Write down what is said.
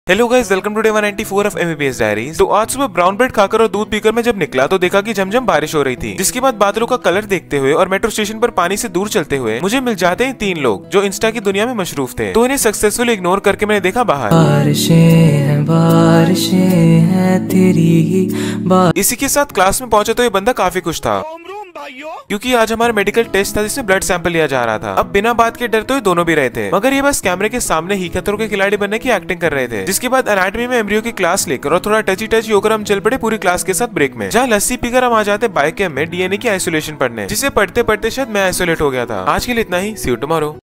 Hello guys, welcome to day 194 of MBBS diaries. तो आज सुबह ब्राउन ब्रेड खाकर और दूध पीकर मैं जब निकला तो देखा कि झमझम बारिश हो रही थी। जिसके बाद बादलों का कलर देखते हुए और मेट्रो स्टेशन पर पानी से दूर चलते हुए मुझे मिल जाते हैं 3 लोग जो इंस्टा की दुनिया में मशरूफ थे। तो इन्हें सक्सेसफुली इग्नोर करके मैंने देखा बाहर। इसी के साथ क्लास में पहुंचा तो ये बंदा काफी खुश था क्योंकि आज हमारा मेडिकल टेस्ट था जिसमें ब्लड सैंपल लिया जा रहा था। अब बिना बात के डर तो ये दोनों भी रहे थे, मगर ये बस कैमरे के सामने ही खतरों के खिलाड़ी बनने की एक्टिंग कर रहे थे। जिसके बाद एनाटॉमी में एम्ब्रियो की क्लास लेकर और थोड़ा टची होकर हम चल पड़े पूरी क्लास के साथ ब्रेक में, जहाँ लस्सी पीकर हम आ जाते बायोकेम में डीएनए की आइसोलेशन पढ़ने, जिसे पढ़ते पढ़ते शायद मैं आइसोलेट हो गया था। आज के लिए इतना ही, सी यू टुमारो।